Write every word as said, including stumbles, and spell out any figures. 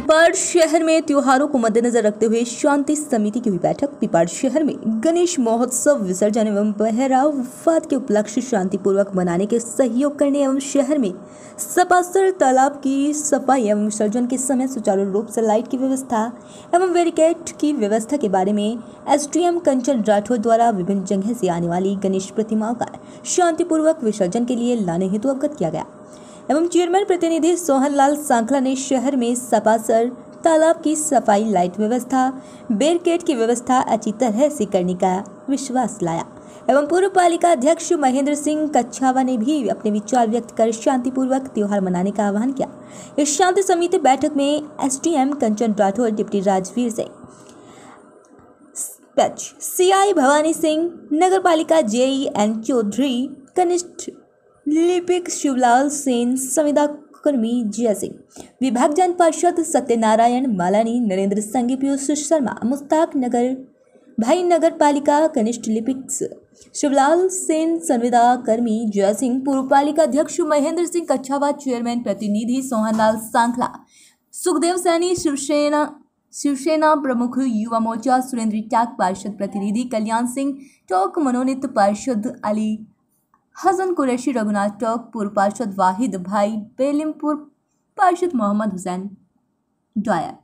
पिपाड़ शहर में त्योहारों को मद्देनजर रखते हुए शांति समिति की हुई बैठक। पिपाड़ शहर में गणेश महोत्सव विसर्जन एवं पहराव वफात के उपलक्ष्य शांतिपूर्वक मनाने के सहयोग करने एवं शहर में सपासर तालाब की सफाई एवं विसर्जन के समय सुचारू रूप से लाइट की व्यवस्था एवं बैरिकेड की व्यवस्था के बारे में एसडीएम कंचन राठौर द्वारा विभिन्न जगह से आने वाली गणेश प्रतिमाओं का शांतिपूर्वक विसर्जन के लिए लाने हेतु अवगत किया गया एवं चेयरमैन प्रतिनिधि सोहन लाल सांखला ने शहर में सपासर तालाब की सफाई, लाइट व्यवस्था, बैरिकेड की व्यवस्था अच्छी तरह से करने का विश्वास लाया एवं पूर्व पालिका अध्यक्ष महेंद्र सिंह कच्छावा ने भी अपने विचार व्यक्त कर शांतिपूर्वक त्योहार मनाने का आह्वान किया। इस शांति समिति बैठक में SDM Kanchan Rathore, deputy Rajveer Singh, CI Bhavani Singh, नगर पालिका जेई एन चौधरी, कनिष्ठ लिपिक शिवलाल सेन, संविदा कर्मी जय सिंह, विभाग जन पार्षद सत्यनारायण मालानी, नरेंद्र संघी, पीयूष शर्मा, मुस्ताक नगर भाई, नगर पालिका कनिष्ठ लिपिक शिवलाल सेन, संविदा कर्मी जय सिंह, पूर्व पालिका अध्यक्ष महेंद्र सिंह कच्छावा, चेयरमैन प्रतिनिधि सोहन लाल सांखला, सुखदेव सैनी, शिवसेना शिवसेना प्रमुख युवा मोर्चा सुरेंद्र टाक, पार्षद प्रतिनिधि कल्याण सिंह टोक, मनोनीत पार्षद अली हसन कुरैशी, रघुनाथ टोक, पूर्व पार्षद वाहिद भाई, बेलिमपुर पार्षद मोहम्मद हुसैन डायर।